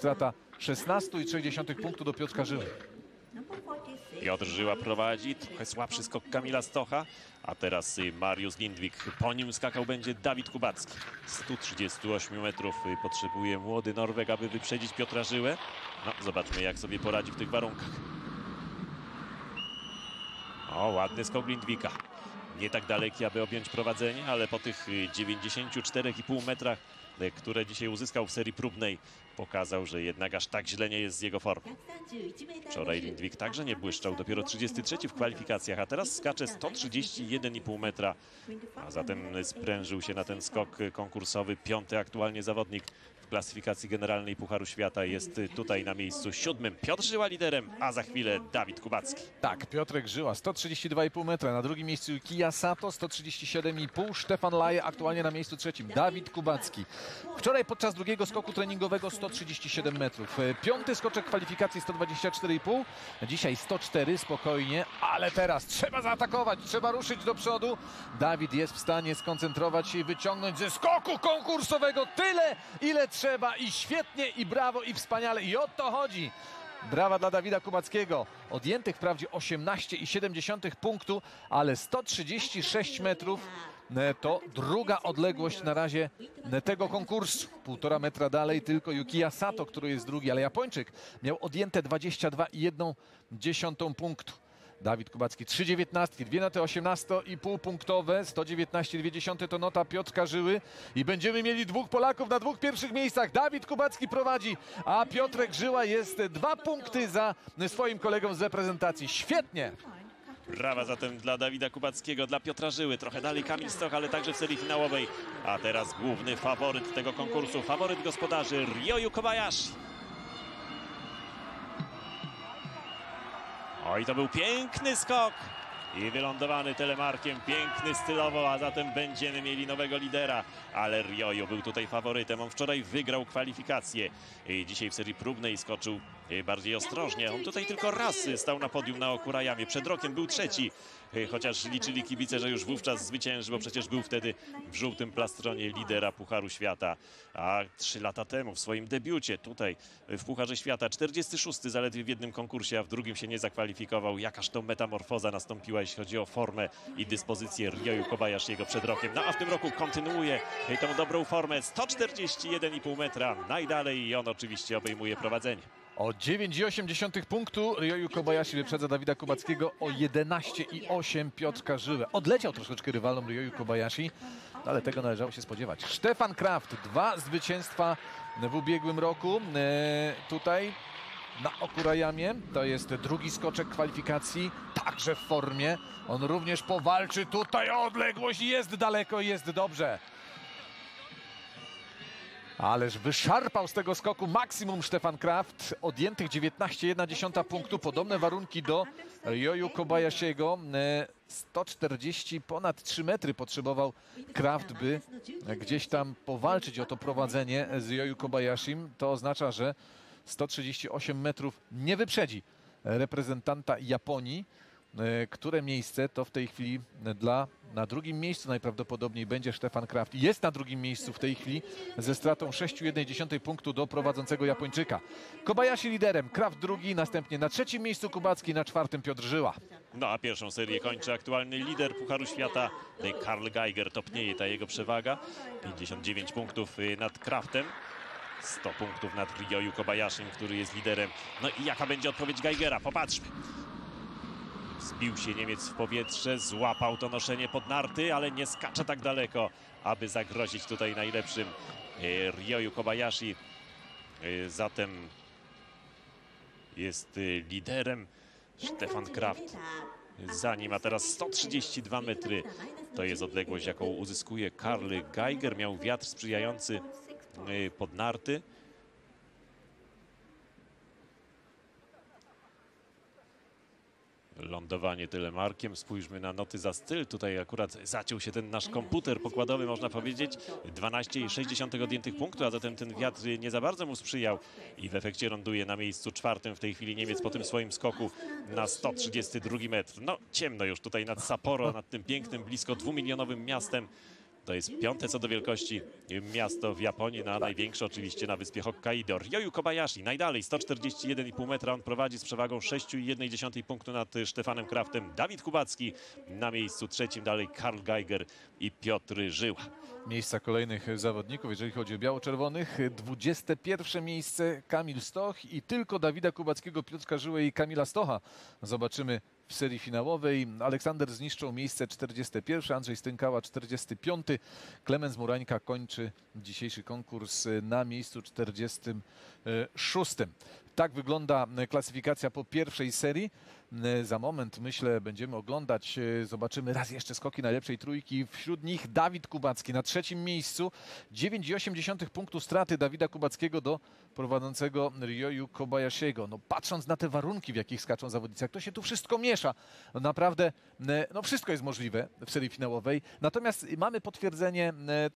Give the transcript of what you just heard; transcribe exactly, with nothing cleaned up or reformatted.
strata szesnaście przecinek trzy punktu do Piotrka Żyły. Piotr Żyła prowadzi, trochę słabszy skok Kamila Stocha, a teraz Mariusz Lindwik. Po nim skakał będzie Dawid Kubacki. sto trzydzieści osiem metrów potrzebuje młody Norweg, aby wyprzedzić Piotra Żyłę. No, zobaczmy, jak sobie poradzi w tych warunkach. O, ładny skok Lindwika. Nie tak daleki, aby objąć prowadzenie, ale po tych dziewięćdziesięciu czterech i pół metrach, które dzisiaj uzyskał w serii próbnej, pokazał, że jednak aż tak źle nie jest z jego formą. Wczoraj Lindwik także nie błyszczał, dopiero trzydziesty trzeci w kwalifikacjach, a teraz skacze sto trzydzieści jeden i pół metra, a zatem sprężył się na ten skok konkursowy. Piąty aktualnie zawodnik w klasyfikacji generalnej Pucharu Świata jest tutaj na miejscu siódmym. Piotr Żyła liderem, a za chwilę Dawid Kubacki. Tak, Piotrek Żyła sto trzydzieści dwa i pół metra, na drugim miejscu Yukiya Sato sto trzydzieści siedem i pół, Stefan Laje aktualnie na miejscu trzecim, Dawid Kubacki. Wczoraj podczas drugiego skoku treningowego sto trzydzieści siedem metrów. Piąty skoczek kwalifikacji sto dwadzieścia cztery i pół, dzisiaj sto cztery, spokojnie, ale teraz trzeba zaatakować, trzeba ruszyć do przodu. Dawid jest w stanie skoncentrować się i wyciągnąć ze skoku konkursowego tyle, ile trzeba i świetnie, i brawo, i wspaniale, i o to chodzi. Brawa dla Dawida Kubackiego. Odjętych wprawdzie osiemnaście przecinek siedem punktu, ale sto trzydzieści sześć metrów to druga odległość na razie tego konkursu. Półtora metra dalej tylko Yukiya Sato, który jest drugi, ale Japończyk miał odjęte dwadzieścia dwa przecinek jeden punktu. Dawid Kubacki trzy dziewiętnaście, dwie noty osiemnaście i pół punktowe, sto dziewiętnaście przecinek dwa to nota Piotrka Żyły i będziemy mieli dwóch Polaków na dwóch pierwszych miejscach. Dawid Kubacki prowadzi, a Piotrek Żyła jest dwa punkty za swoim kolegą z reprezentacji. Świetnie! Brawa zatem dla Dawida Kubackiego, dla Piotra Żyły. Trochę dalej Kamil Stoch, ale także w serii finałowej. A teraz główny faworyt tego konkursu, faworyt gospodarzy Ryoyu Kobayashi. Oj, to był piękny skok i wylądowany telemarkiem, piękny stylowo, a zatem będziemy mieli nowego lidera. Ale Ryoyu był tutaj faworytem, on wczoraj wygrał kwalifikacje i dzisiaj w serii próbnej skoczył bardziej ostrożnie. On tutaj tylko raz stał na podium na Okurajamie, przed rokiem był trzeci, chociaż liczyli kibice, że już wówczas zwycięży, bo przecież był wtedy w żółtym plastronie lidera Pucharu Świata. A trzy lata temu w swoim debiucie tutaj w Pucharze Świata czterdziesty szósty zaledwie w jednym konkursie, a w drugim się nie zakwalifikował. Jakaż to metamorfoza nastąpiła, jeśli chodzi o formę i dyspozycję Ryoyu Kobayashiego przed rokiem. No a w tym roku kontynuuje tą dobrą formę, sto czterdzieści jeden i pół metra najdalej i on oczywiście obejmuje prowadzenie. O dziewięć przecinek osiem punktu Ryoyu Kobayashi wyprzedza Dawida Kubackiego, o jedenaście przecinek osiem Piotrka Żyłę. Odleciał troszeczkę rywalom Ryoyu Kobayashi, ale tego należało się spodziewać. Stefan Kraft, dwa zwycięstwa w ubiegłym roku. E, tutaj na Okurajamie, to jest drugi skoczek kwalifikacji, także w formie. On również powalczy tutaj o odległość, jest daleko, jest dobrze. Ależ wyszarpał z tego skoku maksimum Stefan Kraft, odjętych dziewiętnaście przecinek jeden punktu, podobne warunki do Ryoyu Kobayashiego. sto czterdzieści, ponad trzy metry potrzebował Kraft, by gdzieś tam powalczyć o to prowadzenie z Ryoyu Kobayashim. To oznacza, że sto trzydzieści osiem metrów nie wyprzedzi reprezentanta Japonii. Które miejsce to w tej chwili dla, na drugim miejscu najprawdopodobniej będzie Stefan Kraft. Jest na drugim miejscu w tej chwili ze stratą sześć przecinek jeden punktu do prowadzącego Japończyka. Kobayashi liderem, Kraft drugi, następnie na trzecim miejscu Kubacki, na czwartym Piotr Żyła. No a pierwszą serię kończy aktualny lider Pucharu Świata, Karl Geiger, topnieje ta jego przewaga, pięćdziesiąt dziewięć punktów nad Kraftem. sto punktów nad Ryoyu Kobayashim, który jest liderem. No i jaka będzie odpowiedź Geigera? Popatrzmy. Zbił się Niemiec w powietrze, złapał to noszenie pod narty, ale nie skacze tak daleko, aby zagrozić tutaj najlepszym Ryoyu Kobayashi. Zatem jest liderem Stefan Kraft. Za nim, a teraz sto trzydzieści dwa metry. To jest odległość, jaką uzyskuje Karl Geiger. Miał wiatr sprzyjający pod narty. Lądowanie telemarkiem. Spójrzmy na noty za styl. Tutaj akurat zaciął się ten nasz komputer pokładowy, można powiedzieć. dwanaście przecinek sześć odjętych punktu, a zatem ten wiatr nie za bardzo mu sprzyjał. I w efekcie ląduje na miejscu czwartym w tej chwili Niemiec po tym swoim skoku na sto trzydziesty drugi metr. No ciemno już tutaj nad Sapporo, nad tym pięknym, blisko dwumilionowym miastem. To jest piąte co do wielkości miasto w Japonii, na największe oczywiście na wyspie Hokkaido. Ryoyu Kobayashi najdalej, sto czterdzieści jeden i pół metra. On prowadzi z przewagą sześć przecinek jeden punktu nad Stefanem Kraftem. Dawid Kubacki na miejscu trzecim, dalej Karl Geiger i Piotr Żyła. Miejsca kolejnych zawodników, jeżeli chodzi o biało-czerwonych. dwudzieste pierwsze miejsce Kamil Stoch i tylko Dawida Kubackiego, Piotra Żyłę i Kamila Stocha zobaczymy w serii finałowej. Aleksander Zniszczą miejsce czterdzieste pierwsze, Andrzej Stękała czterdziesty piąty. Klemens Murańka kończy dzisiejszy konkurs na miejscu czterdziestym szóstym. Tak wygląda klasyfikacja po pierwszej serii. Za moment, myślę, będziemy oglądać, zobaczymy raz jeszcze skoki najlepszej trójki. Wśród nich Dawid Kubacki na trzecim miejscu. dziewięć przecinek osiem punktu straty Dawida Kubackiego do prowadzącego Ryoyu Kobayashiego. No, patrząc na te warunki, w jakich skaczą zawodnicy, jak to się tu wszystko miesza, naprawdę no, wszystko jest możliwe w serii finałowej. Natomiast mamy potwierdzenie